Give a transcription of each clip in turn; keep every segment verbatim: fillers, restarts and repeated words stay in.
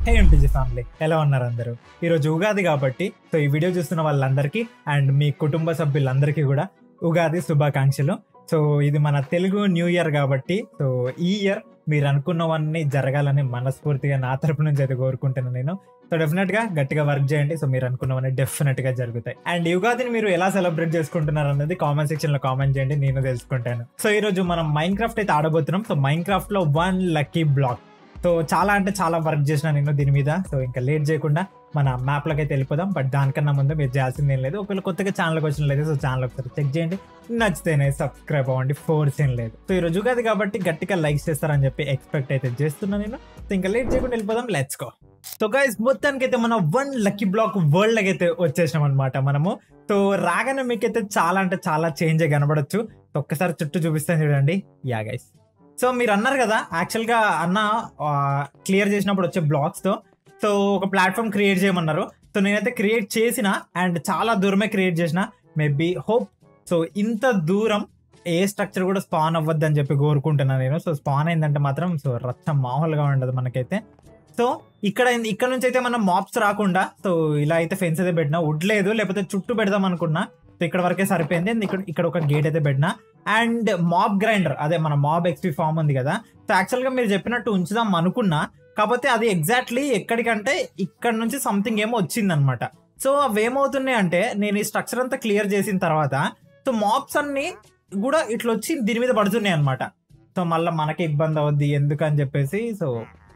హే MPG family, ఎలా ఉన్నారు అందరూ? ఈరోజు ఉగాది కాబట్టి సో ఈ వీడియో చూస్తున్న వాళ్ళందరికీ అండ్ మీ కుటుంబ సభ్యులందరికీ కూడా ఉగాది శుభాకాంక్షలు. సో ఇది మన తెలుగు న్యూ ఇయర్ కాబట్టి సో ఈ ఇయర్ మీరు అనుకున్నవన్నీ జరగాలని మనస్ఫూర్తిగా నా తరపు నుంచి అయితే కోరుకుంటున్నాను నేను. సో డెఫినెట్ గా గట్టిగా వర్క్ చేయండి. సో మీరు అనుకున్నవన్నీ డెఫినెట్ గా జరుగుతాయి. అండ్ యుగాదిని మీరు ఎలా సెలబ్రేట్ చేసుకుంటున్నారు అనేది కామెంట్ సెక్షన్ లో కామెంట్ చేయండి, నేను తెలుసుకుంటాను. సో ఈ రోజు మనం మైన్ క్రాఫ్ట్ అయితే ఆడబోతున్నాం. సో మైన్ క్రాఫ్ట్ లో వన్ లక్కీ బ్లాక్. సో చాలా అంటే చాలా వర్క్ చేసిన నేను దీని మీద. సో ఇంకా లేట్ చేయకుండా మన మ్యాప్లోకి అయితే వెళ్ళిపోదాం. బట్ దానికన్నా ముందు మీరు చేయాల్సింది ఏం లేదు. ఒకవేళ కొత్తగా ఛానల్కి వచ్చిన లేదు సో ఛానల్ ఒకసారి చెక్ చేయండి, నచ్చితేనే సబ్స్క్రైబ్ అవ్వండి, ఫోర్స్ ఏం లేదు. సో ఈ రోజు కాదు కాబట్టి గట్టిగా లైక్స్ చేస్తారని చెప్పి ఎక్స్పెక్ట్ అయితే చేస్తున్నాను నేను. సో ఇంకా లేట్ చేయకుండా వెళ్ళిపోదాం, లెట్స్ గో. సో గైస్ మొత్తానికి అయితే మనం వన్ లక్కీ బ్లాక్ వరల్డ్ అయితే వచ్చేసాం అనమాట మనము. సో రాగానే మీకైతే చాలా అంటే చాలా చేంజ్ కనబడచ్చు. ఒక్కసారి చుట్టూ చూపిస్తాను చూడండి. యా గైస్, సో మీరు అన్నారు కదా యాక్చువల్గా అన్న క్లియర్ చేసినప్పుడు వచ్చే బ్లాక్స్తో సో ఒక ప్లాట్ఫామ్ క్రియేట్ చేయమన్నారు. సో నేనైతే క్రియేట్ చేసిన అండ్ చాలా దూరమే క్రియేట్ చేసిన. మేబీ హోప్ సో ఇంత దూరం ఏ స్ట్రక్చర్ కూడా స్పాన్ అవ్వద్దు అని చెప్పి కోరుకుంటున్నాను నేను. సో స్పాన్ అయిందంటే మాత్రం సో రచ్చం మామూలుగా ఉండదు మనకైతే. సో ఇక్కడ ఇక్కడ నుంచి అయితే మనం మాప్స్ రాకుండా సో ఇలా అయితే ఫెన్స్ అయితే పెట్టినా, వుడ్ లేదు లేకపోతే చుట్టూ పెడదాం అనుకున్నా. సో ఇక్కడ వరకే సరిపోయింది. ఇక్కడ ఇక్కడ ఒక గేట్ అయితే పెట్టినా. అండ్ మాబ్ గ్రైండర్, అదే మన మాబ్ ఎక్స్పీ ఫామ్ ఉంది కదా, సో యాక్చువల్గా మీరు చెప్పినట్టు ఉంచుదాం అనుకున్నా, కాకపోతే అది ఎగ్జాక్ట్లీ ఎక్కడికంటే ఇక్కడ నుంచి సంథింగ్ ఏమో వచ్చిందనమాట. సో అవి ఏమవుతున్నాయి అంటే నేను ఈ స్ట్రక్చర్ అంతా క్లియర్ చేసిన తర్వాత సో మాబ్స్ అన్ని కూడా ఇట్లా వచ్చి దీని మీద పడుతున్నాయి అనమాట. సో మళ్ళీ మనకి ఇబ్బంది అవుద్ది ఎందుకని చెప్పేసి సో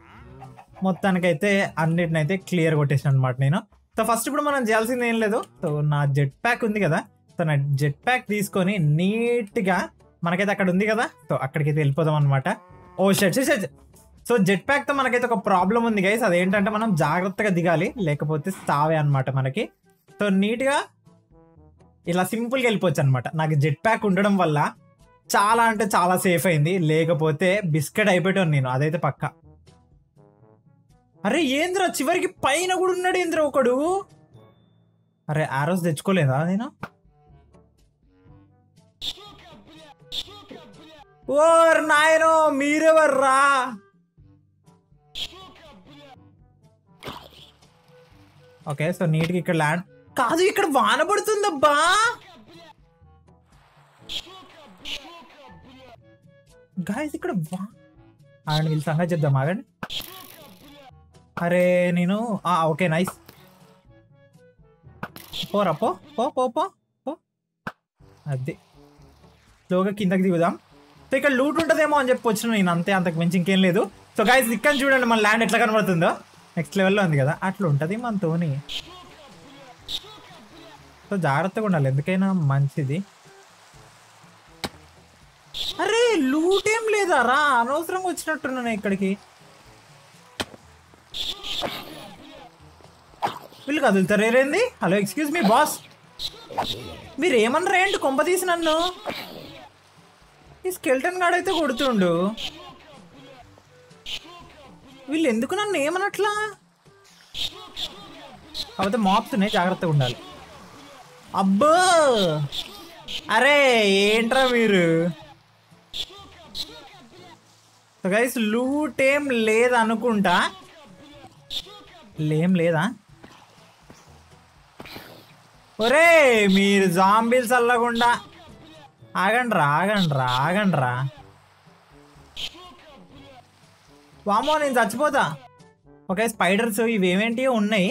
మొత్తానికైతే అన్నిటినైతే క్లియర్ కొట్టేసాను అనమాట నేను. సో ఫస్ట్ ఇప్పుడు మనం చేయాల్సింది ఏం లేదు. సో నా జెట్ ప్యాక్ ఉంది కదా, సో నా జెట్ ప్యాక్ తీసుకొని నీట్గా మనకైతే అక్కడ ఉంది కదా సో అక్కడికైతే వెళ్ళిపోదాం అనమాట. ఓ షెట్ షెట్ సో జెట్ ప్యాక్తో మనకైతే ఒక ప్రాబ్లం ఉంది గైస్. అదేంటంటే మనం జాగ్రత్తగా దిగాలి, లేకపోతే సావే అనమాట మనకి. సో నీట్గా ఇలా సింపుల్గా వెళ్ళిపోవచ్చు అనమాట. నాకు జెట్ ప్యాక్ ఉండడం వల్ల చాలా అంటే చాలా సేఫ్ అయింది, లేకపోతే బిస్కెట్ అయిపోయాను నేను, అదైతే పక్క. అరే ఏంద్రా చివరికి పైన కూడా ఉన్నాడు ఏంద్రా ఒకడు. అరే ఆరోస్ తెచ్చుకోలేదా నేను? ఓర్ నాయనో మీరెవర్రా? ఓకే సో నీట్గా ఇక్కడ ల్యాండ్ కాదు, ఇక్కడ వాన పడుతుందబ్బా. గాయస్ ఇక్కడ వా ఆగండి, వీళ్ళ సంగతి చెప్దాం ఆగండి. అరే నేను ఓకే నైస్, పోరా పో పో పో పో పో అది స్లోగా కిందకి దిగుదాం. సో ఇక్కడ లూట్ ఉంటుందేమో అని చెప్పి వచ్చిన నేను, అంతే, అంతకు మించి ఇంకేం లేదు. సో గైస్ ఇక్కడ చూడండి మన ల్యాండ్ ఎట్లా కనబడుతుందో, నెక్స్ట్ లెవెల్లో ఉంది కదా, అట్లా ఉంటుంది మనతోని. సో జాగ్రత్తగా ఉండాలి, ఎందుకైనా మంచిది. అరే లూట్ ఏం లేదా రా, అనవసరంగా వచ్చినట్టున్నాను ఇక్కడికి. వీళ్ళు కదులుతారు ఏరేంది? హలో ఎక్స్క్యూజ్ మీ బాస్, మీరు ఏమన్నా ఏంటి కొంప తీసి నన్ను? ఈ స్కెల్టన్ గార్డ్ అయితే కొడుతుండు, వీళ్ళు ఎందుకు నన్ను ఏమనట్లా? కాకపోతే మాప్స్ ఉన్నాయి, జాగ్రత్తగా ఉండాలి. అబ్బో అరే ఏంట్రా మీరు? సో గైస్ లూట్ ఏం లేదనుకుంటా, లేం లేదా? ఒరే మీరు జాంబీలు చల్లకుండా ఆగండ్రా ఆగండ్రా ఆగండ్రా. వామో నేను చచ్చిపోతా. ఓకే స్పైడర్స్ ఇవేమేంటివో ఉన్నాయి.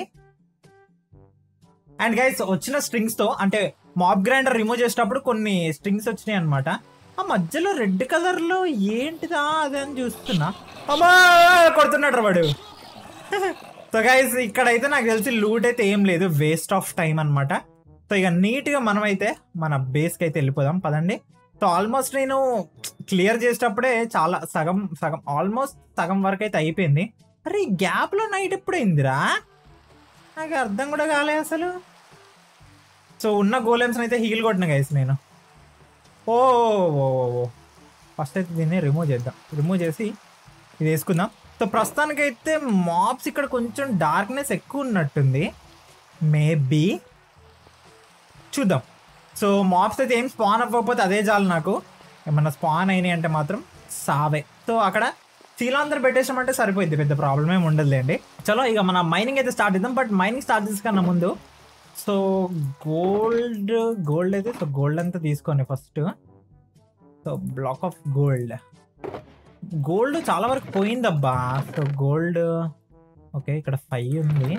అండ్ గైస్ వచ్చిన స్ట్రింగ్స్తో అంటే మాబ్ గ్రైండర్ రిమూవ్ చేసేటప్పుడు కొన్ని స్ట్రింగ్స్ వచ్చినాయి అనమాట. ఆ మధ్యలో రెడ్ కలర్లో ఏంటిదా అది అని చూస్తున్నా. అమ్మా కొడుతున్నాడు వాడు. సో గైస్ ఇక్కడైతే నాకు తెలిసి లూట్ అయితే ఏం లేదు, వేస్ట్ ఆఫ్ టైం అనమాట. సో ఇక నీట్గా మనమైతే మన బేస్కి అయితే వెళ్ళిపోదాం పదండి. సో ఆల్మోస్ట్ నేను క్లియర్ చేసేటప్పుడే చాలా సగం సగం ఆల్మోస్ట్ సగం వరకు అయితే అయిపోయింది. అరే ఈ గ్యాప్లో నైట్ ఎప్పుడైందిరా, నాకు అర్థం కూడా కాలే అసలు. సో ఉన్న గోలెమ్స్ని అయితే హీల్ కొట్టిన గైస్ నేను. ఓ ఓ ఫస్ట్ అయితే దీన్ని రిమూవ్ చేద్దాం, రిమూవ్ చేసి ఇది వేసుకుందాం. సో ప్రస్తుతానికైతే మాబ్స్ ఇక్కడ కొంచెం డార్క్నెస్ ఎక్కువ ఉన్నట్టుంది, మేబీ చూద్దాం. సో మాబ్స్ అయితే ఏం స్పాన్ అవ్వకపోతే అదే చాలు నాకు. ఏమన్నా స్పాన్ అయినాయి అంటే మాత్రం సావే. సో అక్కడ సీలాంధ్ర పెట్టేసామంటే సరిపోయింది, పెద్ద ప్రాబ్లం ఏమి ఉండదులేండి. చలో ఇక మన మైనింగ్ అయితే స్టార్ట్ చేద్దాం. బట్ మైనింగ్ స్టార్ట్ చేసుకన్నా ముందు సో గోల్డ్ గోల్డ్ అయితే సో గోల్డ్ అంతా తీసుకొని first so block of gold gold చాలా వరకు పోయిందబ్బా. సో గోల్డ్ ఓకే, ఇక్కడ ఫైవ్ ఉంది.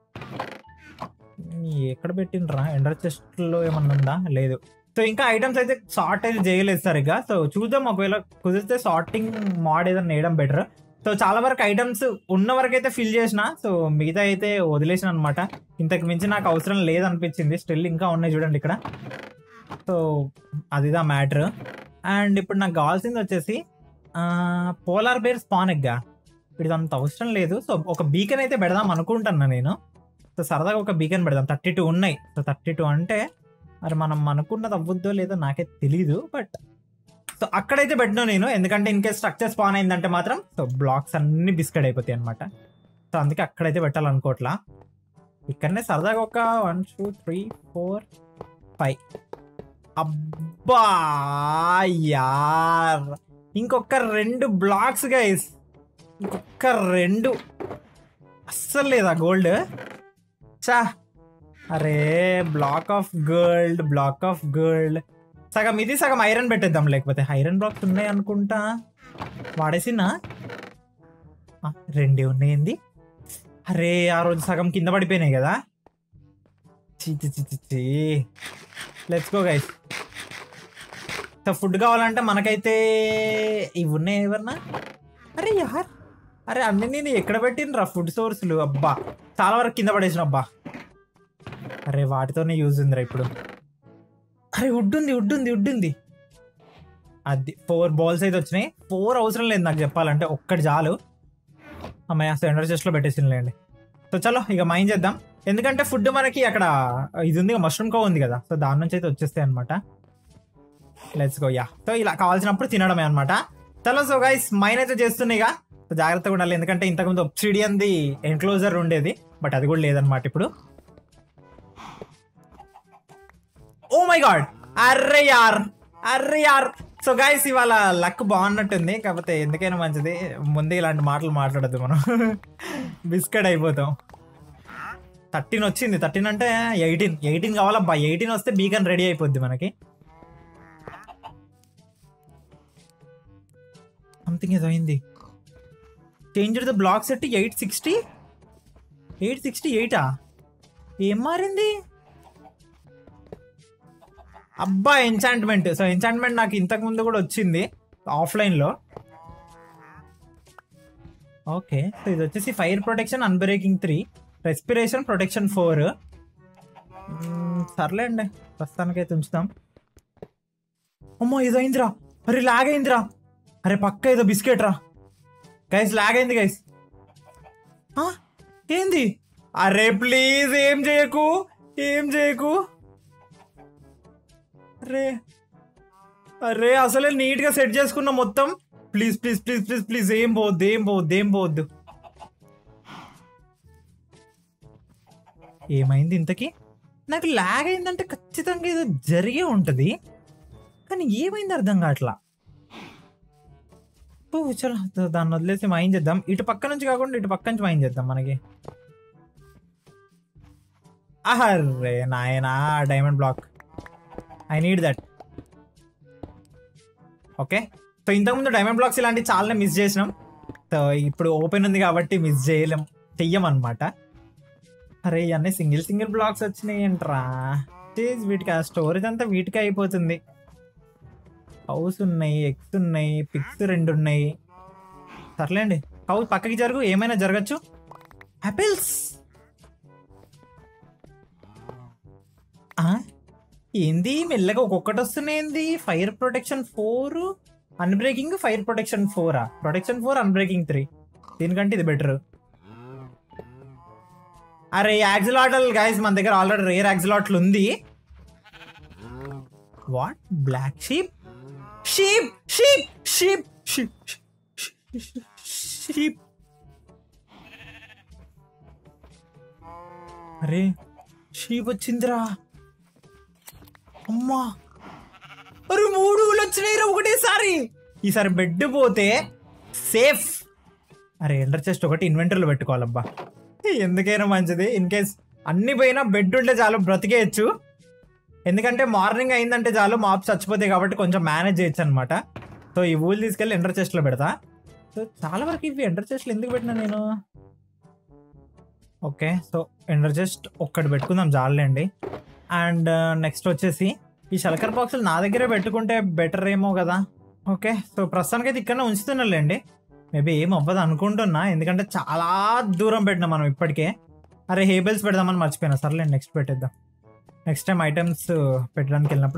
ఎక్కడ పెట్టినరా? ఎండర్ చెస్ట్లో ఏమన్నా ఉందా? లేదు. సో ఇంకా ఐటమ్స్ అయితే షార్టేజ్ చేయలేదు సరిగ్గా. సో చూద్దాం, ఒకవేళ కుదిరితే సార్టింగ్ మోడ్ ఏదైనా వేయడం బెటర్. సో చాలా వరకు ఐటమ్స్ ఉన్న వరకు అయితే ఫిల్ చేసిన, సో మిగతా అయితే వదిలేసిన అనమాట. ఇంతకు మించి నాకు అవసరం లేదనిపించింది. స్టిల్ ఇంకా ఉన్నాయి చూడండి ఇక్కడ. So అదిదా matter. అండ్ ఇప్పుడు నాకు కావాల్సింది వచ్చేసి పోలార్ బేర్ స్పాన్ ఎగ్గా. వీటిది అంత అవసరం లేదు. సో ఒక బీకన్ అయితే పెడదాం అనుకుంటున్నా నేను. సో సరదాగా ఒక బీకన్ పెడదాం. థర్టీ టూ ఉన్నాయి. సో థర్టీ టూ అంటే మరి మనం అనుకున్నది అవ్వద్దో లేదో నాకైతే తెలీదు. బట్ సో అక్కడైతే పెట్టినా నేను, ఎందుకంటే ఇన్ కేస్ స్ట్రక్చర్ స్పాన్ అయిందంటే మాత్రం సో బ్లాక్స్ అన్ని బిస్కెట్ అయిపోతాయి అనమాట. సో అందుకే అక్కడైతే పెట్టాలనుకోవట్లా. ఇక్కడనే సరదాగా ఒక one two three four five. అబ్బా యార్, ఇంకొక రెండు బ్లాక్స్ గైస్, ఇంకొక రెండు. అస్సలు లేదా గోల్డ్? చా, అరే block of gold, block of gold. సగం ఇది సగం ఐరన్ పెట్టేద్దాం, లేకపోతే ఐరన్ బ్లాక్స్ ఉన్నాయి అనుకుంటా. వాడేసినా రెండే ఉన్నాయండి. అరే ఆ రోజు సగం కింద పడిపోయినాయి కదా. చీచి చిచి. Let's go guys. So food కావాలంటే మనకైతే ఇవి ఉన్నాయి ఎవరన్నా. అరే యార్, అరే అన్ని నేను ఎక్కడ పెట్టినరా ఫుడ్ సోర్స్లు? అబ్బా చాలా వరకు కింద పడేసిన. అబ్బా అరే వాటితోనే యూజ్ ఉందిరా ఇప్పుడు. అరే వుడ్ ఉంది, వుడ్ ఉంది, వుడ్ ఉంది. అది ఫోర్ బాల్స్ అయితే వచ్చినాయి. ఫోర్ అవసరం లేదు నాకు చెప్పాలంటే, ఒక్కటి చాలు. అమ్మాయి అసలు ఎండర్ చెస్ట్లో పెట్టేసినలేండి. సో చలో ఇక మైండ్ చేద్దాం. ఎందుకంటే ఫుడ్ మనకి అక్కడ ఇది ఉంది, మష్రూమ్ కో ఉంది కదా. సో దాని నుంచి అయితే వచ్చేస్తాయి అనమాట. Let's go. యా, సో ఇలా కావాల్సినప్పుడు తినడమే అనమాట. చలో సో గైస్ మైన్ అయితే చేస్తున్నాయి ఇక. సో జాగ్రత్తగా ఉండాలి, ఎందుకంటే ఇంతకుముందు ఒబ్సిడియన్ది ఎన్క్లోజర్ ఉండేది, బట్ అది కూడా లేదనమాట ఇప్పుడు. ఓ మై గాడ్, అర్రే యార్, అర్రే యార్. సో గైస్ ఇవాళ లక్ బాగున్నట్టుంది, కాకపోతే ఎందుకైనా మంచిది ముందే ఇలాంటి మాటలు మాట్లాడద్దు మనం. బిస్కెట్ అయిపోతాం. థర్టీన్ వచ్చింది. థర్టీన్ అంటే ఎయిటీన్ ఎయిటీన్ కావాలబ్బా. ఎయిటీన్ వస్తే బీకన్ రెడీ అయిపోద్ది మనకి. సంథింగ్ ఏదో అయింది. Change the block set eight sixty eight sixty ఎయిటా? ఏం మారింది? అబ్బా ఎంచాంట్మెంట్. సో ఎంచాంట్మెంట్ నాకు ఇంతకు ముందు కూడా వచ్చింది ఆఫ్లైన్లో. ఓకే, సో ఇది వచ్చేసి fire protection, unbreaking three, respiration protection four. సర్లేండి ప్రస్తుతానికైతే ఉంచుతాం. అమ్మో ఏదో అయిందిరా. అరే లాగ్ అయిందిరా. అరే పక్క ఏదో బిస్కెట్ రా గైస్. లాగ్ అయింది గైస్. ఏంది? అరే ప్లీజ్ ఏం చేయకు, ఏం చేయకు. అరే అరే అసలే నీట్ గా సెట్ చేసుకున్నా మొత్తం. Please please please please please ఏం పోవద్దు, ఏం పోవద్దు, ఏం పోవద్దు. ఏమైంది ఇంతకీ? నాకు లాగ్ అయిందంటే ఖచ్చితంగా ఏదో జరిగే ఉంటుంది, కానీ ఏమైంది అర్థం కావట్లా. చలో దాన్ని వదిలేసి మైన్ చేద్దాం. ఇటు పక్క నుంచి కాకుండా ఇటు పక్క నుంచి మైన్ చేద్దాం మనకి. అహర్రే నాయనా diamond block, I need that. Okay, so ఇంతకుముందు డైమండ్ బ్లాక్స్ ఇలాంటివి చాలా మిస్ చేసినాం. సో ఇప్పుడు ఓపెన్ ఉంది కాబట్టి మిస్ చేయలేం, చెయ్యమన్నమాట. అరే ఇవన్నీ సింగిల్ సింగిల్ బ్లాక్స్ వచ్చినాయి ఏంట్రా. వీటికి ఆ స్టోరేజ్ అంతా వీటికి అయిపోతుంది. హౌస్ ఉన్నాయి, ఎగ్స్ ఉన్నాయి, పిక్స్ రెండు ఉన్నాయి. సర్లేండి, హౌస్ పక్కకి జరుగు, ఏమైనా జరగచ్చు. యాపిల్స్ ఏంది మెల్లగా ఒక్కొక్కటి వస్తున్నాయి. ఏంది? Fire protection four, unbreaking, fire protection ఫోరా? Protection four, unbreaking three. దీనికంటే ఇది బెటర్. అరే యాక్సిలాటల్ గైస్ మన దగ్గర ఆల్రెడీ రేర్ యాక్సిలాట్లు ఉంది. What? Black sheep, sheep sheep sheep sheep sheep. అరే షీప్ వచ్చిందిరా. అమ్మా అరే మూడు వచ్చినాయి ఒకటేసారి. ఈసారి బెడ్ పోతే సేఫ్. అరే ఎండర్ చెస్ట్ ఒకటి ఇన్వెంటరీలో పెట్టుకోవాలబ్బా, ఎందుకైనా మంచిది. ఇన్ కేస్ అన్ని పోయినా బెడ్ ఉంటే చాలు బ్రతికేయచ్చు. ఎందుకంటే మార్నింగ్ అయిందంటే చాలు మాప్స్ చచ్చిపోతాయి కాబట్టి కొంచెం మేనేజ్ చేయొచ్చు అనమాట. సో ఈ ఊళ్ళు తీసుకెళ్ళి ఎండర్ చెస్ట్లో పెడతా. సో చాలా వరకు ఇవి ఎండర్ చెస్ట్లు ఎందుకు పెట్టినా నేను. ఓకే సో ఎండర్ చెస్ట్ ఒక్కటి పెట్టుకుందాం చాలండి. అండ్ నెక్స్ట్ వచ్చేసి ఈ షల్కర్ బాక్సులు నా దగ్గరే పెట్టుకుంటే బెటర్ ఏమో కదా. ఓకే సో ప్రస్తుతానికి అయితే ఇక్కడనే ఉంచుతున్నాంలేండి. మేబీ ఏం అవ్వదు అనుకుంటున్నా, ఎందుకంటే చాలా దూరం పెట్టినా మనం ఇప్పటికే. అరే హేబెల్స్ పెడదామని మర్చిపోయినా, సర్లేండి నెక్స్ట్ పెట్టేద్దాం. నెక్స్ట్ టైం ఐటమ్స్ పెట్టడానికి వెళ్ళినప్పుడు.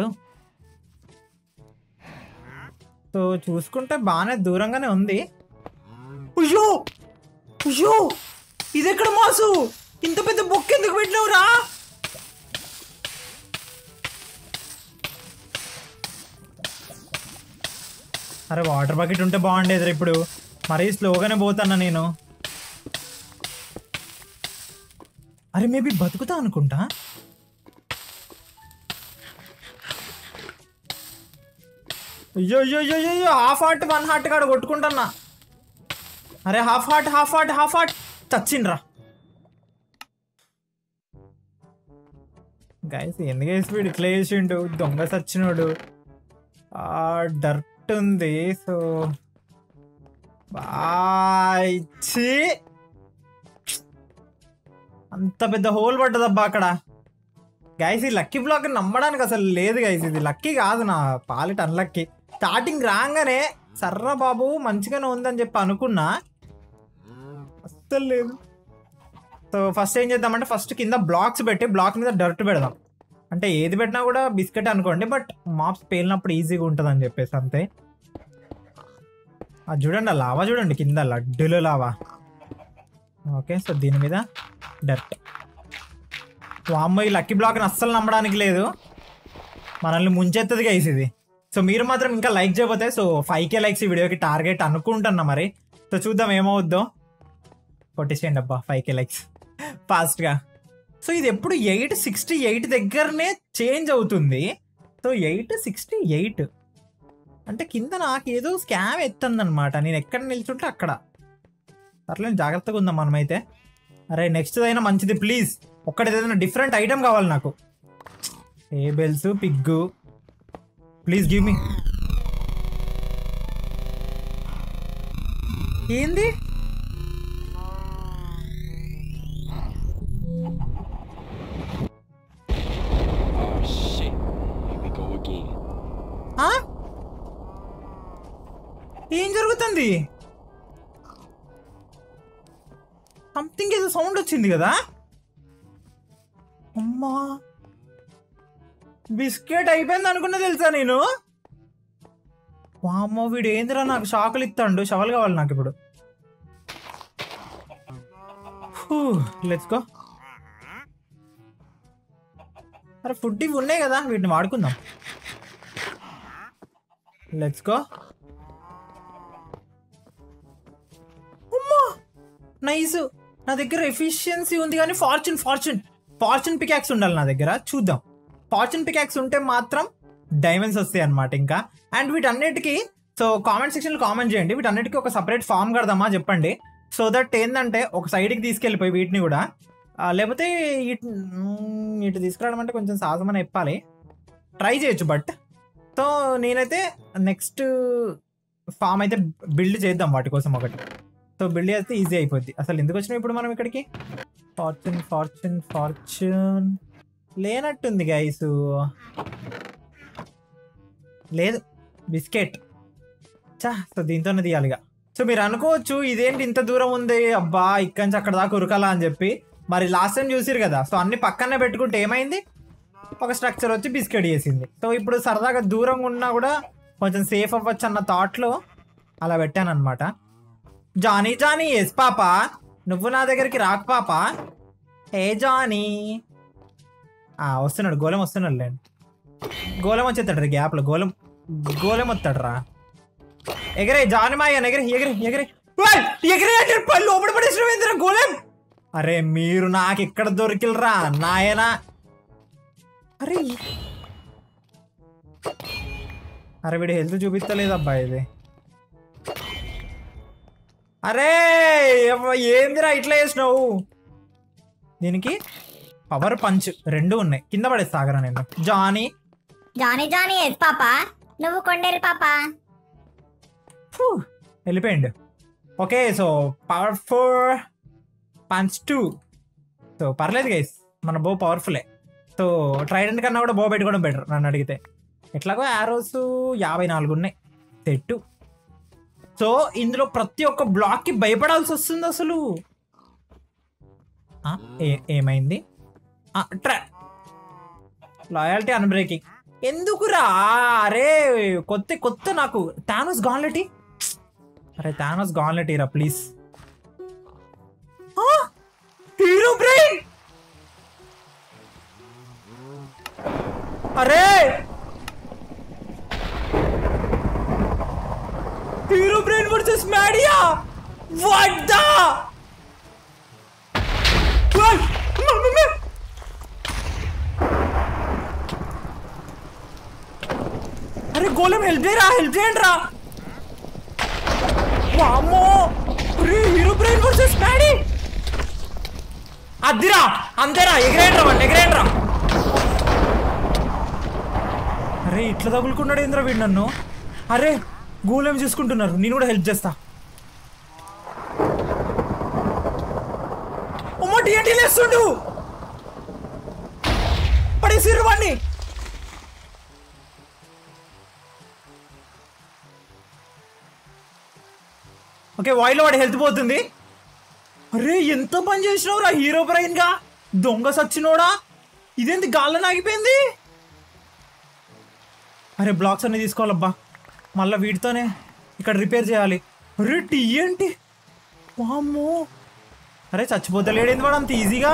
సో చూసుకుంటే బాగానే దూరంగానే ఉంది. అయ్యో అయ్యో ఇది ఎక్కడ మాసు, ఇంత పెద్ద బొక్క ఎందుకు పెట్టినవురా? అరే వాటర్ బకెట్ ఉంటే బాగుండేది. ఇప్పుడు మరీ స్లోగానే పోతానా నేను. అరే మేబీ బతుకుతా అనుకుంటా. అయ్యో అయ్యో అయ్యో అయ్యో హాఫ్ హార్ట్ వన్ హార్ట్ కాడ కొట్టుకుంటున్నా. అరే half heart half heart half heart చచ్చిండ్రా గైస్. ఎందుకు స్పీడ్ ఇట్లా చేసిండు దొంగ సచ్చినోడు. డర్ట్ ఉంది. సో బాయ్చి అంత పెద్ద హోల్ పడ్డదబ్బా అక్కడ. గైస్ ఈ లక్కీ బ్లాక్ నమ్మడానికి అసలు లేదు గైస్, ఇది లక్కీ కాదు నా పాలిట అన్లక్కీ. స్టార్టింగ్ రాగానే సర్రా బాబు మంచిగానే ఉందని చెప్పి అనుకున్నా, అస్సలు లేదు. సో ఫస్ట్ ఏం చేద్దామంటే ఫస్ట్ కింద బ్లాక్స్ పెట్టి బ్లాక్ మీద డర్ట్ పెడదాం. అంటే ఏది పెట్టినా కూడా బిస్కెట్ అనుకోండి, బట్ మాప్స్ పేలినప్పుడు ఈజీగా ఉంటుంది అని చెప్పేసి అంతే. అది చూడండి ఆ లావా చూడండి కింద లడ్డులో లావా. ఓకే సో దీని మీద డర్ట్. వామ్మో ఈ లక్కీ బ్లాక్ని అస్సలు నమ్మడానికి లేదు, మనల్ని ముంచెత్తది గైస్ ఇది. సో మీరు మాత్రం ఇంకా లైక్ చేయబోతే సో ఫైవ్ కే లైక్స్ ఈ వీడియోకి టార్గెట్ అనుకుంటున్నా మరి. సో చూద్దాం ఏమవుద్దో. కొట్టేసేయండి అబ్బా ఫైవ్ కే లైక్స్ ఫాస్ట్గా. సో ఇది ఎప్పుడు ఎయిట్ సిక్స్టీ ఎయిట్ దగ్గరనే చేంజ్ అవుతుంది. సో ఎయిట్ సిక్స్టీ ఎయిట్ అంటే కింద నాకు ఏదో స్కామ్ ఎత్తుందనమాట. నేను ఎక్కడ నిల్చుంటే అక్కడ. అట్లా జాగ్రత్తగా ఉందాం మనమైతే. అరే నెక్స్ట్ అయినా మంచిది ప్లీజ్, ఒక్కటి ఏదైనా డిఫరెంట్ ఐటమ్ కావాలి నాకు. ఏ bells pig please give me. ఏంది ఏం జరుగుతుంది? సంథింగ్ ఏదో సౌండ్ వచ్చింది కదా. అమ్మా బిస్కెట్ అయిపోయింది అనుకున్నా తెలుసా నేను. వామ్మో వీడు ఏందిరా నాకు షాకులు ఇస్తాడు. షవల్ కావాలి నాకు ఇప్పుడు. Let's go. అరే ఫుడ్ ఇవి ఉన్నాయి కదా వీటిని వాడుకుందాం. Let's go. అమ్మా నైస్. నా దగ్గర ఎఫిషియన్సీ ఉంది కానీ ఫార్చ్యూన్ ఫార్చ్యూన్ ఫార్చ్యూన్ పికాక్స్ ఉండాలి నా దగ్గర. చూద్దాం. ఫార్చ్యూన్ పికాక్స్ ఉంటే మాత్రం డైమండ్స్ వస్తాయి అనమాట ఇంకా. అండ్ వీటన్నిటికీ సో కామెంట్ సెక్షన్లో కామెంట్ చేయండి, వీటన్నిటికీ ఒక సపరేట్ ఫామ్ కడదామా చెప్పండి. సో దట్ ఏంటంటే ఒక సైడ్కి తీసుకెళ్ళిపోయి వీటిని కూడా, లేకపోతే ఇటు ఇటు తీసుకురావడం అంటే కొంచెం సాహసమని చెప్పాలి, ట్రై చేయొచ్చు. బట్ సో నేనైతే నెక్స్ట్ ఫామ్ అయితే బిల్డ్ చేద్దాం వాటి కోసం ఒకటి. సో బిల్డ్ చేస్తే ఈజీ అయిపోద్ది. అసలు ఎందుకు వచ్చినాం ఇప్పుడు మనం ఇక్కడికి? ఫార్చ్యూన్ ఫార్చ్యూన్ ఫార్చ్యూన్ లేనట్టుంది గైస్. లేదు బిస్కెట్ చా. సో దీంతోనే తీయాలిగా. సో మీరు అనుకోవచ్చు ఇదేంటి ఇంత దూరం ఉంది అబ్బా ఇక్కడి నుంచి అక్కడ దాకా ఉరకాలా అని చెప్పి. మరి లాస్ట్ టైం చూసిరు కదా. సో అన్ని పక్కనే పెట్టుకుంటే ఏమైంది, ఒక స్ట్రక్చర్ వచ్చి బిస్కెట్ చేసింది. సో ఇప్పుడు సరదాగా దూరంగా ఉన్నా కూడా కొంచెం సేఫ్ అవ్వచ్చు అన్న థాట్లో అలా పెట్టాను అనమాట. జానీ జానీ ఎస్ పాప, నువ్వు నా దగ్గరికి రాకు పాప. ఏ జానీ వస్తున్నాడు, గోళం వస్తున్నాడు లేండి. గోళం వచ్చేస్తాడు రా గ్యాప్లో. గోళం గోళం వస్తాడు రా. ఎగరే జాని మాయ ఎగరే ఎగరే ఎగరే ఎగరే లోపల పడేసిన గోళం. అరే మీరు నాకు ఎక్కడ దొరికిలరా నాయనా. అరే అరే వీడు హెల్త్ చూపిస్తలేదు అబ్బా ఇది. అరే ఏందిరా ఇట్లా చేసినావు? దీనికి పవర్ పంచ్ రెండు ఉన్నాయి. కింద పడేస్తా ఆగరా నేను. జానీ జానీ జానీ ఎస్ పాపా, నువ్వు కొండేరు పాపా. వెళ్ళిపోయిండు. Okay so power four punch two. So పర్లేదు గైస్, మన బో పవర్ఫుల్లే. సో ట్రైడెంట్ కన్నా కూడా బో పెట్టుకోవడం బెటర్ నన్ను అడిగితే. ఎట్లాగో యారోస్ యాభై నాలుగు ఉన్నాయి సెట్టు. సో ఇందులో ప్రతి ఒక్క బ్లాక్ కి భయపడాల్సి వస్తుంది అసలు. ఏమైంది? ట్రా లాయల్టీ అన్బ్రేకింగ్ ఎందుకురా? అరే కొత్త కొత్త నాకు థానోస్ గాన్లెటీ. అరే థానోస్ గాన్లెటీ రా ప్లీజ్. Herobrine. అరే హీరో బ్రెయిన్ వర్సెస్ మ్యాడియా. వాట్ ద అరే గోళం హెల్ప్ చేయరా, హెల్ప్ చేయండి రా. వామ్మో హీరో బ్రెయిన్ వర్సెస్ మ్యాడీ. అద్దిరా అంతేరా, ఎగిరేయండి రా వాళ్ళు, ఎగిరేయండి రా. అరే ఇట్లా తగులుకున్నాడు ఏంద్రా వీడు నన్ను. అరే గోళం చూసుకుంటున్నారు, నేను కూడా హెల్ప్ చేస్తా. అమ్మో టీఎన్టీ లేస్తుండు, పడేసిర్రు వాడిని. ఓకే వాయిలో వాడి హెల్త్ పోతుంది. అరే ఎంత పని చేసినావు రా హీరో బ్రెయిన్ గా, దొంగ సచ్చినోడా. ఇదేంటి గాల్లో ఆగిపోయింది? అరే బ్లాక్స్ అన్ని తీసుకోవాలబ్బా, మళ్ళీ వీటితోనే ఇక్కడ రిపేర్ చేయాలి. అరే టీ ఏంటి వామ్మో. అరే చచ్చిపోతలేడేంది వాడు అంత ఈజీగా.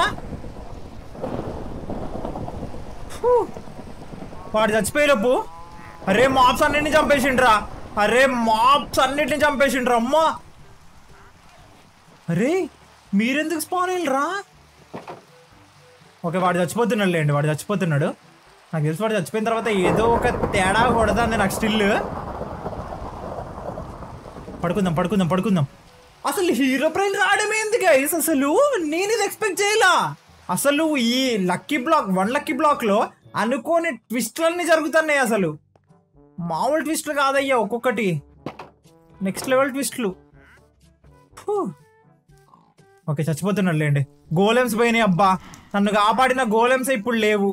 వాడు చచ్చిపోయేలోపు అరే మాప్స్ అన్నిటిని చంపేసిండ్రా. అరే మాప్స్ అన్నిటిని చంపేసిండ్రా అమ్మా. అరే మీరెందుకు స్పాన్ అయ్యిరా? ఓకే వాడు చచ్చిపోతున్నాడు లేండి, వాడు చచ్చిపోతున్నాడు. నాకు తెలిసి వాడు చచ్చిపోయిన తర్వాత ఏదో ఒక తేడా కొడదాంది నాకు స్టిల్. పడుకుందాం పడుకుందాం పడుకుందాం. అసలు హీరో బ్రెయిన్ రావడం ఏంది గైస్? అసలు నేను ఇది ఎక్స్పెక్ట్ చేయలా. అసలు ఈ lucky block one lucky block లో అనుకోని ట్విస్ట్లన్నీ జరుగుతున్నాయి. అసలు మామూలు ట్విస్ట్లు కాదయ్యా, ఒక్కొక్కటి నెక్స్ట్ లెవెల్ ట్విస్ట్లు. ఓకే చచ్చిపోతున్నాడు లేండి. గోలెమ్స్ పోయినాయి అబ్బా, నన్ను కాపాడిన గోలెమ్స్ ఇప్పుడు లేవు.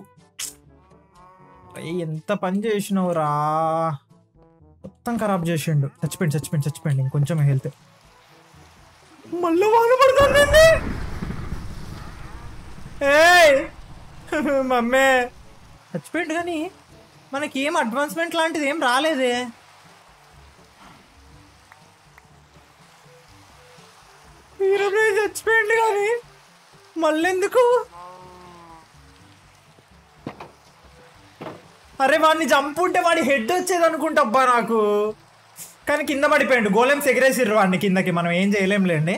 ఎంత పని చేసినావు రా, మొత్తం ఖరాబ్ చేసిండు. చచ్చిపోయింది చచ్చిపోయింది చచ్చిపోయింది. ఇంకొంచెం హెల్త్. మళ్ళీ వాన పడుతుంది. ఏయ్ మమ్మే చచ్చిపోయిండు, కానీ మనకి ఏం అడ్వాన్స్మెంట్ లాంటిది ఏం రాలేదే. హీరో బ్రెయిన్ చచ్చిపోయిండు కానీ మళ్ళీ ఎందుకు? అరే వాడిని చంపుంటే వాడి హెడ్ వచ్చేది అనుకుంటా అబ్బా నాకు, కానీ కింద పడిపోయిండు. గోలెమ్స్ ఎగిరేసిర్రు వాడిని కిందకి, మనం ఏం చేయలేంలేండి.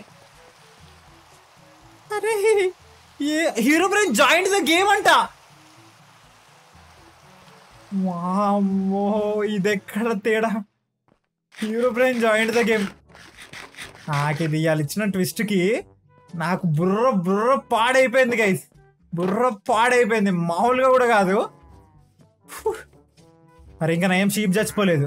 అరే ఏ Herobrine join the game అంట. వామ్మో ఇదెక్కడ తేడా. Herobrine join the game. నాకు ఇది ఇవాళ ఇచ్చిన ట్విస్ట్కి నాకు బుర్ర బుర్ర పాడైపోయింది గైస్, బుర్ర పాడైపోయింది మామూలుగా కూడా కాదు. అరే ఇంకా నయం షీప్ చచ్చిపోలేదు.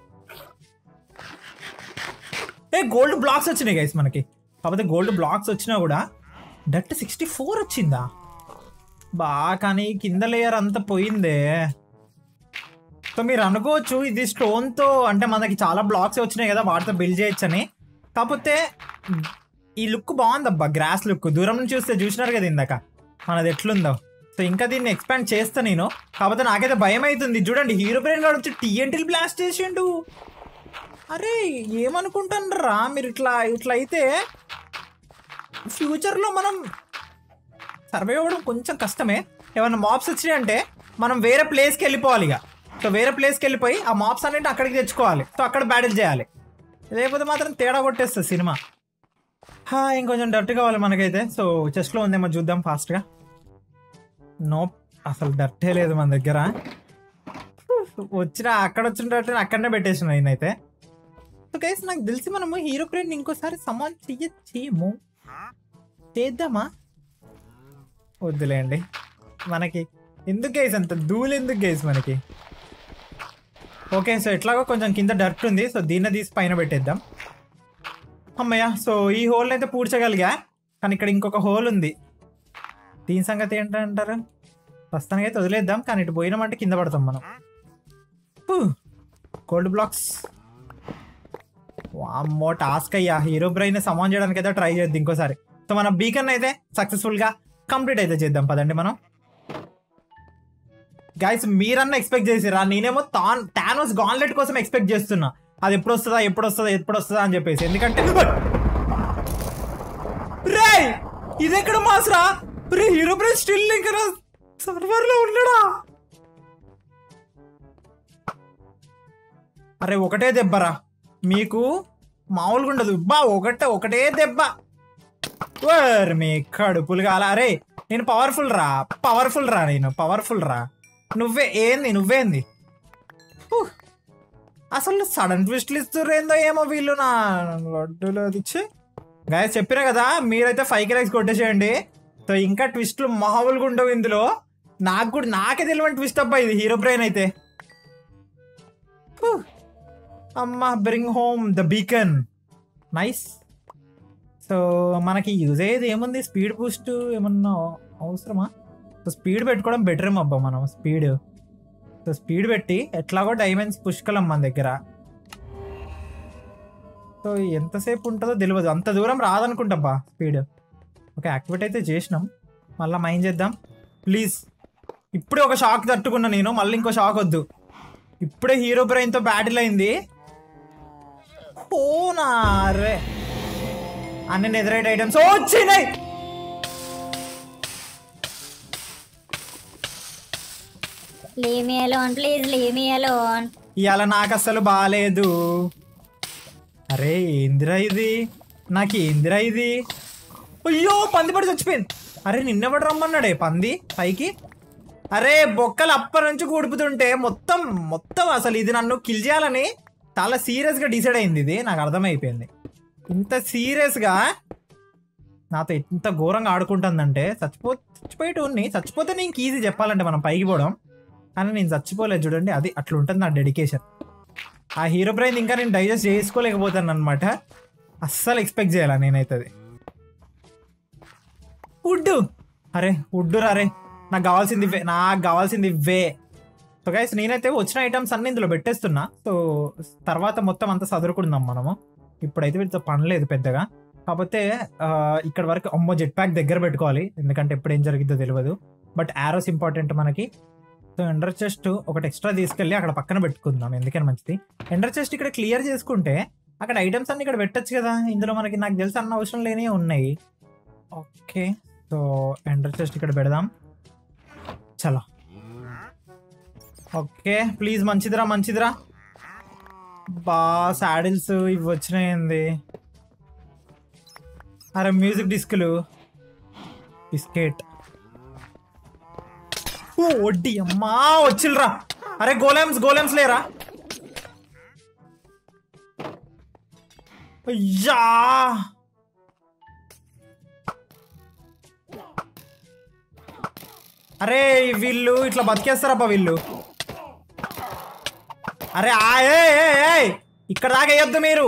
ఏ గోల్డ్ బ్లాక్స్ వచ్చినాయి గైస్ మనకి. కాకపోతే గోల్డ్ బ్లాక్స్ వచ్చినా కూడా డట్ సిక్స్టీ ఫోర్ వచ్చిందా బా, కానీ కింద లేయర్ అంతా పోయిందే. సో మీరు అనుకోవచ్చు ఇది స్టోన్తో అంటే మనకి చాలా బ్లాక్స్ వచ్చినాయి కదా వాటితో బిల్డ్ చేయొచ్చు అని. కాకపోతే ఈ లుక్ బాగుందబ్బా, గ్రాస్ లుక్. దూరం నుంచి చూస్తే చూసినారు కదా ఇందాక మనది ఎట్లుందో. సో ఇంకా దీన్ని ఎక్స్పాండ్ చేస్తా నేను. కాకపోతే నాకైతే భయం అవుతుంది. చూడండి హీరో బ్రెయిన్ గారు వచ్చి టీఎన్టీలు బ్లాస్ట్ చేసిండు. అరే ఏమనుకుంటారా మీరు? ఇట్లా ఇట్లా అయితే ఫ్యూచర్లో మనం సర్వే అవ్వడం కొంచెం కష్టమే. ఏమైనా మాప్స్ వచ్చినాయంటే మనం వేరే ప్లేస్కి వెళ్ళిపోవాలి ఇక. సో వేరే ప్లేస్కి వెళ్ళిపోయి ఆ మాప్స్ అన్నింటి అక్కడికి తెచ్చుకోవాలి. సో అక్కడ బ్యాటిల్ చేయాలి, లేకపోతే మాత్రం తేడా కొట్టేస్తుంది సినిమా. ఇంకొంచెం డర్ట్ కావాలి మనకైతే. సో చెస్ట్లో ఉందేమో చూద్దాం ఫాస్ట్గా. నో అసలు డర్టే లేదు మన దగ్గర. వచ్చిన అక్కడ వచ్చిన డర్ట్ అక్కడనే పెట్టేసిన నేనైతే. సో గైస్ నాకు తెలిసి మనము హీరో బ్రెయిన్ ఇంకోసారి సమాన్ చెయ్యచ్చేమో. చేద్దామా? వద్దులేండి, మనకి ఎందుకు గైస్ అంత ధూళి ఎందుకు గైస్ మనకి. ఓకే, సో ఎట్లాగో కొంచెం కింద డర్ట్ ఉంది, సో దీన్ని తీసి పైన పెట్టేద్దాం. అమ్మయ్య, సో ఈ హోల్ని అయితే పూడ్చగలిగా, కానీ ఇక్కడ ఇంకొక హోల్ ఉంది. దీని సంగతి ఏంటంటారు? ప్రస్తుతానికి అయితే వదిలేద్దాం, కానీ ఇటు పోయినామంటే కింద పడతాం మనం. Gold blocks. అమ్మో టాస్క్ అయ్యా, హీరో బ్రెయిన్ సమాన్ చేయడానికి అయితే ట్రై చేద్దాం ఇంకోసారి. సో మన బీకన్ అయితే సక్సెస్ఫుల్గా కంప్లీట్ అయితే చేద్దాం పదండి మనం. గైస్ మీరన్నా ఎక్స్పెక్ట్ చేసిరా? నేనేమో తాన్ టానోస్ గాన్లెట్ కోసం ఎక్స్పెక్ట్ చేస్తున్నా, అది ఎప్పుడు వస్తుందా ఎప్పుడు వస్తుందా ఎప్పుడు వస్తుందా అని చెప్పేసి. ఎందుకంటే రే ఇది ఎక్కడ మాస్రా? రే హీరో బ్రెయిన్ స్టిల్ ఇక్కడ సర్వర్ లో ఉన్నాడా? అరే ఒకటే దెబ్బరా, మీకు మామూలుగా ఉండదు బా. ఒకటే ఒకటే దెబ్బ, మీ కడుపులు కాల. అరే నేను పవర్ఫుల్ రా, పవర్ఫుల్ రా, నేను పవర్ఫుల్ రా. నువ్వే ఏంది నువ్వేంది? అసలు సడన్ ట్విస్ట్లు ఇస్తుర్రేందో ఏమో వీళ్ళు నా లడ్డులో ఇచ్చి. గాయస్ చెప్పినా కదా, మీరైతే ఫైవ్ కి లైక్స్ కొట్టేసేయండి. సో ఇంకా ట్విస్ట్లు మామూలుగా ఉండవు ఇందులో. నాకు కూడా నాకే తెలియని ట్విస్ట్ అబ్బా ఇది హీరో బ్రెయిన్ అయితే. అమ్మా bring home the beacon. Nice. So మనకి యూజ్ అయ్యేది ఏముంది? స్పీడ్ బూస్ట్ ఏమన్నా అవసరమా? సో స్పీడ్ పెట్టుకోవడం బెటర్ ఏమో అబ్బా మనం. స్పీడ్ సో స్పీడ్ పెట్టి ఎట్లాగో డైమండ్స్ పుష్కలం మన దగ్గర. సో ఎంతసేపు ఉంటుందో తెలియదు, అంత దూరం రాదనుకుంటాబ్బా స్పీడ్. ఓకే యాక్టివేట్ అయితే చేసినాం, మళ్ళీ మైండ్ చేద్దాం ప్లీజ్. ఇప్పుడే ఒక షాక్ తట్టుకున్నా నేను, మళ్ళీ ఇంకో షాక్ వద్దు. ఇప్పుడే హీరో బ్రెయిన్తో బ్యాటిల్ అయింది. ఓనారే అన్ని నెదరైట్ ఐటమ్స్ వచ్చినాయి. Leave me alone please, leave me alone. ఇవాళ నాకు అస్సలు బాగాలేదు. అరే ఏందిరా ఇది, నాకు ఏందిరా ఇది? అయ్యో పంది పడి చచ్చిపోయింది. అరే నిన్నెవడు రమ్మన్నాడే పంది పైకి? అరే బొక్కలు అప్పటి నుంచి కూడుపుతుంటే మొత్తం మొత్తం అసలు ఇది నన్ను కిల్ చేయాలని చాలా సీరియస్గా డిసైడ్ అయింది. ఇది నాకు అర్థమైపోయింది. ఇంత సీరియస్గా నాతో ఇంత ఘోరంగా ఆడుకుంటుందంటే చచ్చిపో చచ్చిపోయేటోన్ని. చచ్చిపోతే నీకు ఈజీ చెప్పాలంటే మనం పైకి పోవడం, కానీ నేను చచ్చిపోలేదు చూడండి. అది అట్లా ఉంటుంది నా డెడికేషన్. ఆ హీరో బ్రెయిన్ ఇంకా నేను డైజెస్ట్ చేసుకోలేకపోతాను అనమాట. అస్సలు ఎక్స్పెక్ట్ చేయాల నేనైతే. అది వుడ్డు, అరే వుడ్డు అరే నాకు కావాల్సింది ఇవే, నాకు కావాల్సింది ఇవే. సో గైస్ నేనైతే వచ్చిన ఐటమ్స్ అన్ని ఇందులో పెట్టేస్తున్నా. సో తర్వాత మొత్తం అంతా చదువుకుందాం మనము. ఇప్పుడైతే వీటితో పని లేదు పెద్దగా. కాకపోతే ఇక్కడ వరకు అమ్మో జెట్ ప్యాక్ దగ్గర పెట్టుకోవాలి, ఎందుకంటే ఎప్పుడు ఏం జరిగిద్దో తెలియదు. బట్ ఆరోస్ ఇంపార్టెంట్ మనకి. సో ఎండర్ చెస్ట్ ఒకటి ఎక్స్ట్రా తీసుకెళ్ళి అక్కడ పక్కన పెట్టుకుందాం, ఎందుకని మంచిది. ఎండర్ చెస్ట్ ఇక్కడ క్లియర్ చేసుకుంటే అక్కడ ఐటమ్స్ అన్ని ఇక్కడ పెట్టచ్చు కదా. ఇందులో మనకి నాకు తెలిసి అన్న అవసరం లేని ఉన్నాయి. ఓకే సో ఎండర్ చెస్ట్ ఇక్కడ పెడదాం. చలో ఓకే ప్లీజ్ మంచిదిరా మంచిదిరా. బా శాడిల్స్ ఇవి వచ్చినాయింది. అరే మ్యూజిక్ డిస్కులు, బిస్కెట్. ఓ వడ్డీ అమ్మా వచ్చిల్రా. అరే గోలెమ్స్ గోలెమ్స్ లేరా? అయ్యా అరే వీళ్ళు ఇట్లా బతికేస్తారబ్బా వీళ్ళు. అరే ఇక్కడ దాకా వేయొద్దు మీరు.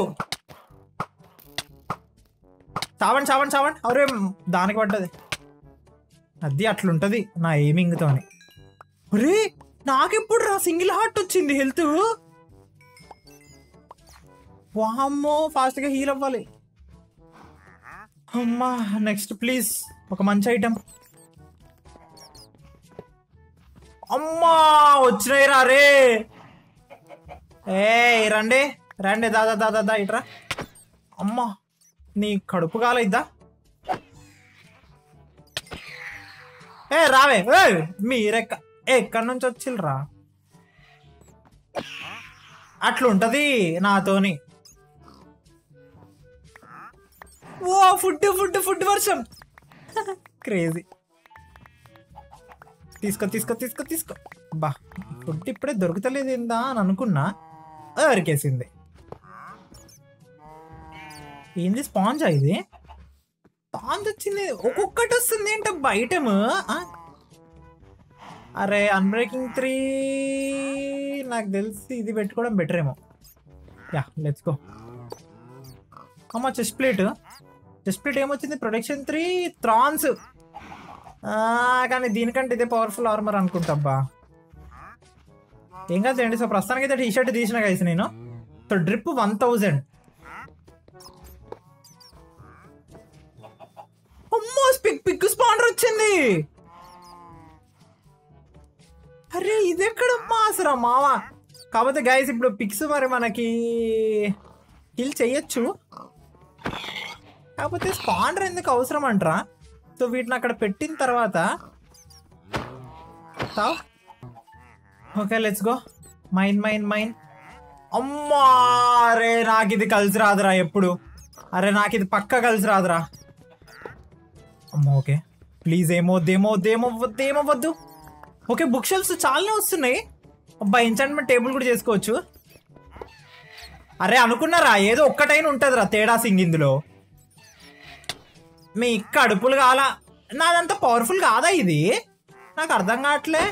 చావండి చావండి చావండి. అరే దానికి పడ్డది. అది అట్లుంటది నా ఎయిమింగ్తోని. అరే నాకెప్పుడు రా సింగిల్ హార్ట్ వచ్చింది హెల్త్. వామ్మో ఫాస్ట్గా హీల్ అవ్వాలి. అమ్మా నెక్స్ట్ ప్లీజ్ ఒక మంచి ఐటమ్. అమ్మా వచ్చినాయి రా రే. ఏ రండి రండి దాదా దాదా దా ఇట్రా. అమ్మా నీ కడుపు కాలేద్దా? ఏ రావే మీరెక్క ఎక్కడి నుంచి వచ్చిల్రా? అట్లుంటది నాతోని. ఓ ఫుడ్ ఫుడ్ ఫుడ్ వర్షం క్రేజీ. తీసుకో తీసుకో తీసుకో తీసుకో. బా ఫుడ్ ఇప్పుడే దొరుకుతలేదు ఏందా అని అనుకున్నా, అరికేసింది. ఏంది స్పాంజా ఇది? స్పాంజ్ వచ్చింది, ఒక్కొక్కటి వస్తుంది ఏంటబ్బా ఐటమ్. అరే అన్బ్రేకింగ్ త్రీ నాకు తెలిసి ఇది పెట్టుకోవడం బెటర్ ఏమో. Yeah let's go. అమ్మా చెస్ట్ ప్లేట్, చెస్ట్ ప్లేట్ ఏమొచ్చింది? Protection three thorns. కానీ దీనికంటే ఇదే పవర్ఫుల్ ఆర్మర్ అనుకుంటాబ్బా. ఏం కాదండి. సో ప్రస్తుతానికి అయితే టీ షర్ట్ తీసిన గైస్ నేను. So drip one thousand. అమ్మో పిక్ పిక్ స్పాండర్ వచ్చింది. అరే ఇది ఎక్కడమ్మా అసలు మావా. కాకపోతే గైస్ ఇప్పుడు పిక్స్ మరి మనకి కిల్ చెయ్యొచ్చు, కాకపోతే స్పాండర్ ఎందుకు అవసరం అంటారా? సో వీటిని అక్కడ పెట్టిన తర్వాత okay let's go. Mine mine mine. అమ్మా అరే నాకు ఇది కలిసి రాదురా ఎప్పుడు. అరే నాకు ఇది పక్కా కలిసి రాదురా. అమ్మా ఓకే ప్లీజ్ ఏమొద్దు ఏమొద్దు ఏమొద్దు ఏమవ్వద్దు. ఓకే బుక్ షెల్ఫ్స్ చాలానే వస్తున్నాయి. అబ్బా ఎంచాంట్మెంట్ టేబుల్ కూడా చేసుకోవచ్చు. అరే అనుకున్నారా ఏదో ఒక్కటైనా ఉంటుందిరా తేడా సింగ్ ఇందులో. మీ కడుపులు కాలా. నాదంతా పవర్ఫుల్ కాదా ఇది? నాకు అర్థం కావట్లే.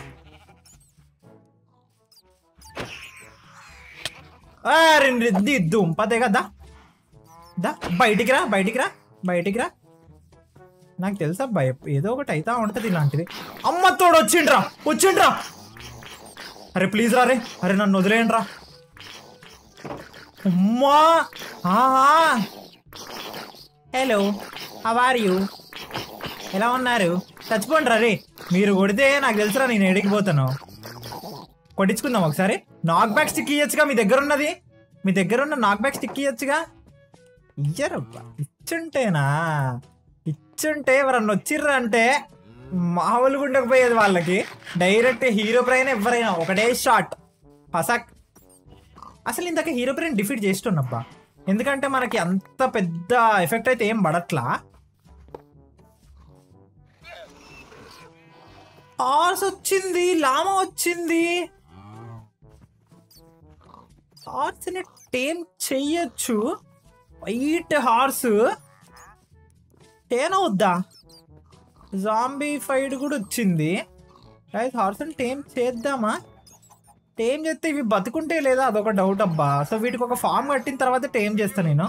అరే దుంపదే కదా. దా బయటికి రా బయటికి రా బయటికి రా. నాకు తెలుసా భయ ఏదో ఒకటి అయితా ఉంటుంది ఇలాంటిది. అమ్మ తోడు వచ్చిండ్రా వచ్చిండ్రా. అరే ప్లీజ్ రా రే. అరే నన్ను వదిలేయండి రా. అమ్మా హలో హౌ ఆర్ యూ, ఎలా ఉన్నారు? చచ్చిపోండి రా రే. మీరు కొడితే నాకు తెలుసురా నేను ఎడికిపోతాను. కొట్టించుకుందాం ఒకసారి. నాక్ బ్యాక్ స్టిక్ ఇయ్యొచ్చుగా, మీ దగ్గర ఉన్నది. మీ దగ్గర ఉన్న నాక్ బ్యాక్ స్టిక్ ఇయ్యొచ్చుగా. ఇయ్యరబ్బా. ఇచ్చుంటేనా ఇచ్చుంటే ఎవరన్నా వచ్చిర్రా అంటే మామూలుగా ఉండకపోయేది వాళ్ళకి. డైరెక్ట్ హీరో బ్రెయిన్ ఎవరైనా ఒకటే షాట్ పసాక్. అసలు ఇందాక హీరో బ్రెయిన్ డిఫీట్ చేస్తున్నాబ్బా, ఎందుకంటే మనకి అంత పెద్ద ఎఫెక్ట్ అయితే ఏం పడట్లా. హార్స్ వచ్చింది, లామా వచ్చింది. హార్స్ ని టేమ్ చెయ్యొచ్చు. వైట్ హార్స్ టేనవుద్దా? జాంబీ ఫైట్ కూడా వచ్చింది. హార్స్ ని టేమ్ చేద్దామా? టేమ్ చేస్తే ఇవి బతుకుంటే లేదా అదొక డౌట్ అబ్బా. సో వీటికి ఒక ఫామ్ కట్టిన తర్వాత టేమ్ చేస్తా నేను.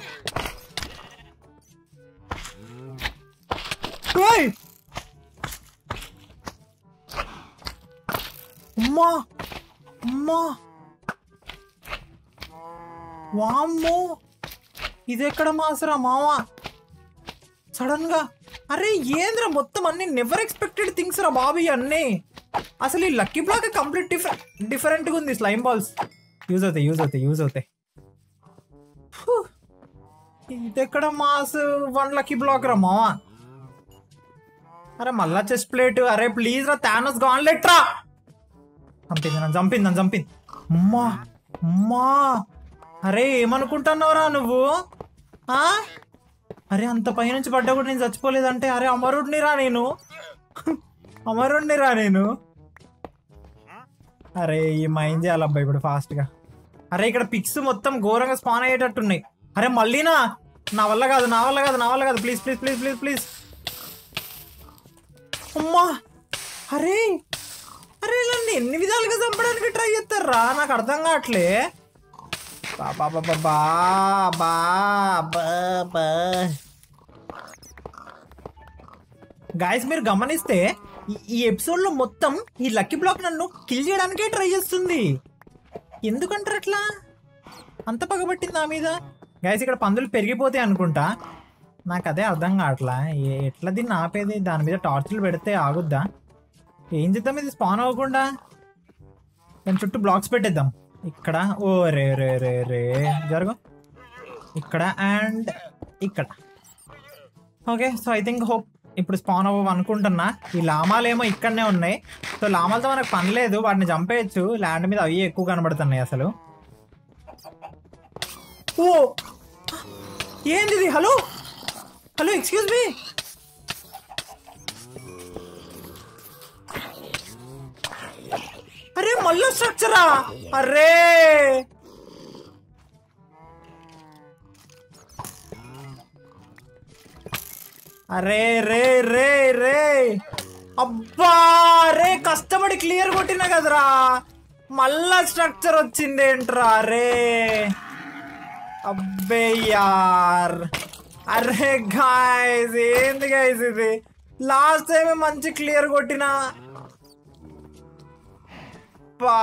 అమ్మా అమ్మా వామ్మో ఇది ఎక్కడ మాసరా మావా సడన్ గా. అరే ఏంద్రా మొత్తం అన్ని నెవర్ ఎక్స్పెక్టెడ్ థింగ్స్ రా బాబీ అన్నీ. అసలు ఈ లక్కీ బ్లాక్ కంప్లీట్ డిఫరెంట్ డిఫరెంట్గా ఉంది. స్లైమ్ బాల్స్ యూజ్ అవుతాయి యూజ్ అవుతాయి యూజ్ అవుతాయి. ఇది ఎక్కడ మాస్ వన్ లక్కీ బ్లాక్ రా మావా. అరే మళ్ళా చెస్ట్ ప్లేట్. అరే ప్లీజ్ రా థానోస్ గాన్లెట్ రా. చంపింది నన్ను చంపింది నన్ను చంపింది. అమ్మా అమ్మా అరే ఏమనుకుంటున్నావురా నువ్వు? అరే అంత పైనుంచి పడ్డా కూడా నేను చచ్చిపోలేదంటే అరే అమరుడిని రా నేను. అమరుడిని రా నేను. అరే ఈ మైండ్ చేయాలబ్బా ఇప్పుడు ఫాస్ట్గా. అరే ఇక్కడ పిక్స్ మొత్తం ఘోరంగా స్పాన్ అయ్యేటట్టున్నాయి. అరే మళ్ళీనా? నా వల్ల కాదు నా వల్ల కాదు నా వల్ల కాదు. Please please please please please. అమ్మా అరే అరే నన్ను ఎన్ని విధాలుగా చంపడానికి ట్రై చేస్తారా నాకు అర్థం కావట్లే. బాబా బాబా బాబా గాయస్ మీరు గమనిస్తే ఈ ఎపిసోడ్ లో మొత్తం ఈ లక్కీ బ్లాక్ నన్ను కిల్ చేయడానికే ట్రై చేస్తుంది. ఎందుకంటారు అట్లా? అంత పగబట్టింది నా మీద. గాయస్ ఇక్కడ పందులు పెరిగిపోతాయి అనుకుంటా. నాకు అదే అర్థం కావట్లా. ఎట్లా దీన్ని ఆపేది? దాని మీద టార్చ్లు పెడితే ఆగుద్దా? ఏం చేద్దాం ఇది స్పాన్ అవ్వకుండా? దాని చుట్టూ బ్లాక్స్ పెట్టేద్దాం. ఇక్కడ ఓ రే రే రే రే జరుగు. ఇక్కడ అండ్ ఇక్కడ. Okay so I think hope ఇప్పుడు స్పాన్ అవ్వ అనుకుంటున్నా. ఈ లామాలేమో ఇక్కడనే ఉన్నాయి. సో లామాలతో మనకు పని లేదు, వాటిని చంపేయచ్చు. ల్యాండ్ మీద అవి ఎక్కువ కనబడుతున్నాయి అసలు. ఓ ఏంది ఇది? Hello hello excuse me. అరే మళ్ళీ స్ట్రక్చరా? అరే అరే రే రే రే అబ్బా రే కష్టపడి క్లియర్ కొట్టినా కదరా, మళ్ళా స్ట్రక్చర్ వచ్చింది ఏంట్రా రే. అబ్బే యార్, అరే గాయ్స్ ఏంది గాయ్స్ ఇది, లాస్ట్ టైం మంచి క్లియర్ కొట్టినా. బా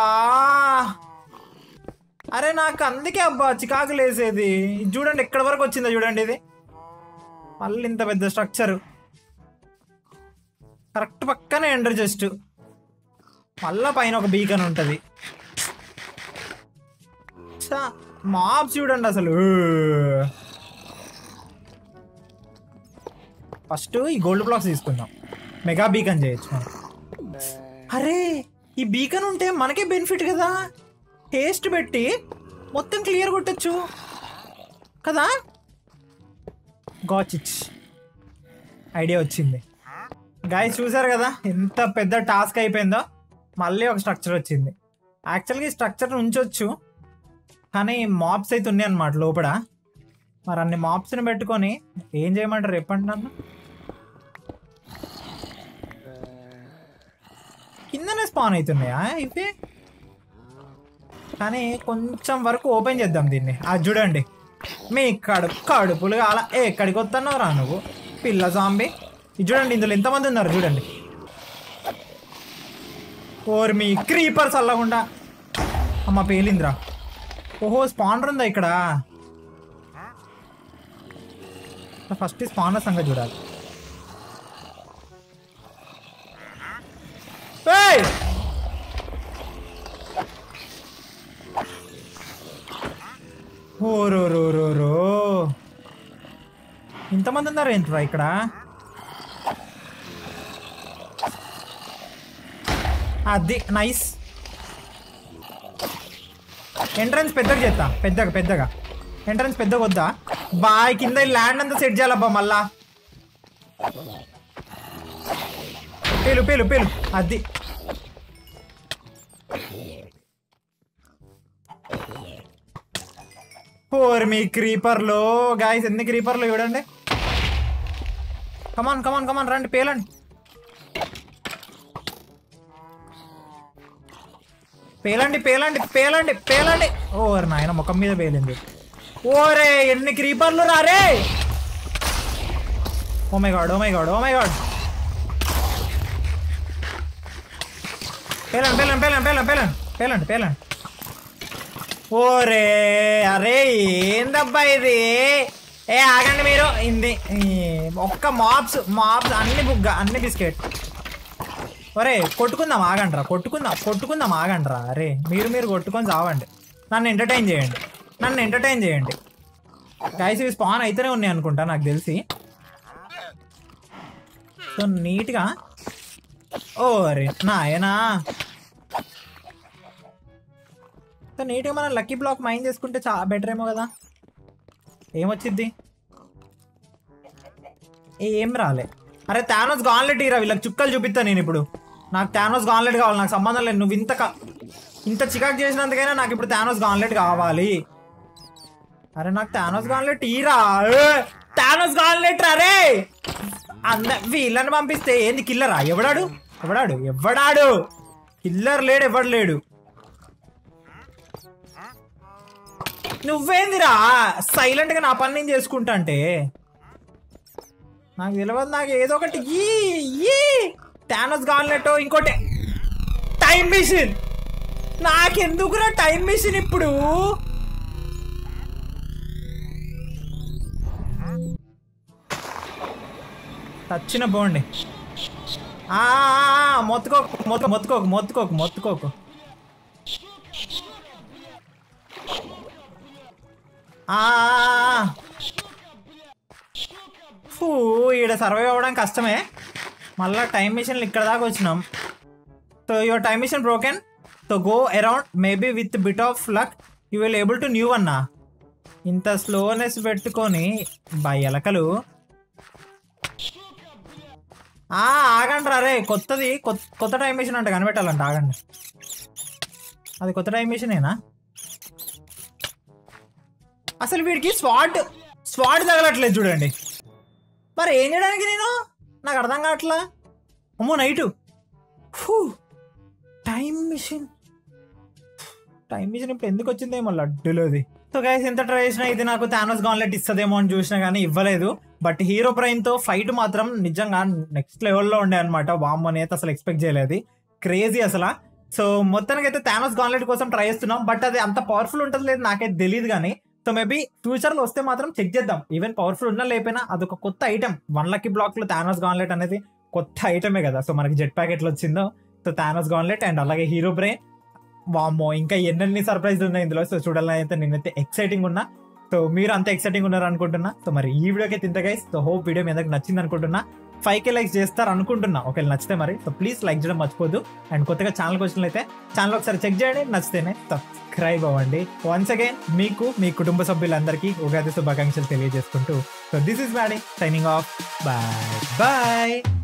అరే నాకు అందుకే అబ్బా చికాకు లేసేది. ఇది చూడండి ఎక్కడి వరకు వచ్చిందో చూడండి, ఇది మళ్ళీ ఇంత పెద్ద స్ట్రక్చర్ కరెక్ట్ పక్కనే ఎండర్ జస్ట్, మళ్ళా పైన ఒక బీకన్ ఉంటుంది. మాప్స్ చూడండి అసలు. ఫస్ట్ ఈ గోల్డ్ బ్లాక్స్ తీసుకుందాం, మెగా బీకన్ చేయొచ్చు మనం. అరే ఈ బీకన్ ఉంటే మనకే బెనిఫిట్ కదా, టేస్ట్ పెట్టి మొత్తం క్లియర్ కొట్టచ్చు కదా. గాచిచ్ ఐడియా వచ్చింది గాయ్స్, చూసారు కదా ఎంత పెద్ద టాస్క్ అయిపోయిందో. మళ్ళీ ఒక స్ట్రక్చర్ వచ్చింది. యాక్చువల్గా ఈ స్ట్రక్చర్ ఉంచవచ్చు, కానీ మాప్స్ అయితే ఉన్నాయి అన్నమాట లోపల. మరి అన్ని మాప్స్ని పెట్టుకొని ఏం చేయమంటారు చెప్పండి నన్ను. కిందనే స్పాన్ అవుతున్నాయా ఇవి, కానీ కొంచెం వరకు ఓపెన్ చేద్దాం దీన్ని. అది చూడండి మీ కడుపు కడుపులు అలా ఎక్కడికి వస్తున్నావు రా నువ్వు పిల్ల సాంబి. ఇది చూడండి ఇందులో ఎంతమంది ఉన్నారు చూడండి. ఓర్ మీ క్రీపర్స్ అల్లకుండా అమ్మ పేలింద్రా. ఓహో స్పానర్ ఉందా ఇక్కడ, ఫస్ట్ స్పానర్ సంగతి చూడాలి. ఓరో రో రో రో ఇంతమంది ఉన్నారు ఏంట్రా ఇక్కడ. అది నైస్. ఎంట్రన్స్ పెద్దగా చేస్తా, పెద్దగా పెద్దగా ఎంట్రన్స్ పెద్దగా వద్దా బాయ్. కింద ల్యాండ్ అంతా సెట్ చేయాలబ్బా మళ్ళా. పేలు పేలు పేలు అది. ఓర్ మీ క్రీపర్లో గాయస్ ఎన్ని క్రీపర్లు చూడండి. కమాన్ కమాన్ కమాన్ రండి పేలండి. పేలండి పేలండి పేలండి పేలండి. ఓర్ నాయన ముఖం మీద పేలింది. ఓరే ఎన్ని క్రీపర్లు రారే. Oh my god oh my god oh my god. పేలండి పేలండి పేలండి పేలండి పేలండి పేలండి పేలండి. ఓరే అరే ఏందబ్బా ఇది. ఏ ఆగండి మీరు, ఇంది ఒక్క మాప్స్ మాప్స్ అన్ని బుగ్గ అన్ని బిస్కెట్. ఒరే కొట్టుకుందాం ఆగండ్రా, కొట్టుకుందాం కొట్టుకుందాం ఆగండ్రా. అరే మీరు మీరు కొట్టుకొని చావండి, నన్ను ఎంటర్టైన్ చేయండి నన్ను ఎంటర్టైన్ చేయండి. గైస్ ఇవి స్పాన్ అయితేనే ఉన్నాయి అనుకుంటా నాకు తెలిసి. సో నీట్గా. ఓ అరే నాయనా, నీట్గా మనం లక్కీ బ్లాక్ మైన్ చేసుకుంటే చాలా బెటర్ ఏమో కదా. ఏమొచ్చిద్ది, ఏం రాలే. అరే థానోస్ గాన్లెట్ ఇరా, వీళ్ళకి చుక్కలు చూపిస్తా నేను ఇప్పుడు. నాకు థానోస్ గాన్లెట్ కావాలి, నాకు సంబంధం లేదు. నువ్వు ఇంత ఇంత చికాకు చేసినందుకైనా నాకు ఇప్పుడు థానోస్ గాన్లెట్ కావాలి. అరే నాకు థానోస్ గాన్లెట్ ఈరా, థానోస్ గాన్లెట్ అరే. అంద వీళ్ళని పంపిస్తే ఏంది కిల్లరా? ఎవడాడు ఎవడాడు ఎవడాడు కిల్లర్ లేడు, ఎవడు లేడు. నువ్వేందిరా సైలెంట్ గా నా పని నేను చేసుకుంటా అంటే. నాకు తెలియదు, నాకు ఏదో ఒకటి ఈ థానోస్ గాన్లెట్, ఇంకోటి టైం మిషన్. నాకెందుకురా టైం మిషన్ ఇప్పుడు? చచ్చిన పోండి. మొత్తుకోకు మొత్తుకో మొత్తుకోకు మొత్తుకోకు మొత్తుకోకు. ఫూ ఈడ సర్వైవ్ అవ్వడం కష్టమే. మళ్ళీ టైం మిషన్లు ఇక్కడ దాకా వచ్చినాం. So your time machine broken, so go around maybe with bit of luck you will able to new అన్నా. ఇంత స్లోనెస్ పెట్టుకొని బై ఎలకలు. ఆగండి రా రే, కొత్తది కొత్త టైం మిషన్ అంటే కనిపెట్టాలంట. ఆగండి, అది కొత్త టైం మిషనేనా? అసలు వీడికి స్వాట్ స్వాట్ తగలట్లేదు చూడండి. మరి ఏం చేయడానికి నేను నాకు అర్థం కావట్లా. అమ్మో night time machine time machine ఇప్పుడు ఎందుకు వచ్చిందేమో లడ్డులోది. సో గైస్ ఎంత ట్రై చేసినా ఇది నాకు థానోస్ గాన్లెట్ ఇస్తుందేమో అని చూసినా కానీ ఇవ్వలేదు. బట్ హీరో బ్రెయిన్ తో ఫైట్ మాత్రం నిజంగా నెక్స్ట్ లెవెల్లో ఉండే అనమాట. వామ్మో నేత అసలు ఎక్స్పెక్ట్ చేయలేదు, క్రేజీ అసలు. సో మొత్తానికి అయితే థానోస్ గాన్లెట్ కోసం ట్రై చేస్తున్నాం. బట్ అది అంత పవర్ఫుల్ ఉంటుంది లేదు నాకైతే తెలియదు కానీ. సో మేబీ ఫ్యూచర్ లో వస్తే మాత్రం చెక్ చేద్దాం. ఈవెన్ పవర్ఫుల్ ఉన్నా లేకపోయినా అదొక కొత్త ఐటమ్. వన్ లక్కీ బ్లాక్ లో థానోస్ గాన్లెట్ అనేది కొత్త ఐటమే కదా. సో మనకి జెట్ ప్యాక్ ఎట్లా వచ్చిందో సో థానోస్ గాన్లెట్ అండ్ అలాగే హీరో బ్రెయిన్. వామ్మో ఇంకా ఎన్నెన్ని సర్ప్రైజ్ ఉన్నాయి ఇందులో. సో చూడాలని అయితే నేనైతే ఎక్సైటింగ్ ఉన్నా. సో మీరు అంత ఎక్సైటింగ్ ఉన్నారు అనుకుంటున్నా. సో మరి ఈ వీడియోకి తింటే గైస్ సో హోప్ వీడియో మీ అందరికి నచ్చింది అనుకుంటున్నా. ఫైవ్ కే లైక్స్ చేస్తారు అనుకుంటున్నా ఒకవేళ నచ్చితే మరి. సో ప్లీజ్ లైక్ చేయడం మర్చిపోద్దు. అండ్ కొత్తగా ఛానల్కి వచ్చినట్లయితే ఛానల్ ఒకసారి చెక్ చేయండి, నచ్చితేనే సబ్స్క్రైబ్ అవ్వండి. వన్స్ అగైన్ మీకు మీ కుటుంబ సభ్యులందరికీ ఉగాది శుభాకాంక్షలు తెలియజేసుకుంటూ so this is Maddy signing off. Bye bye.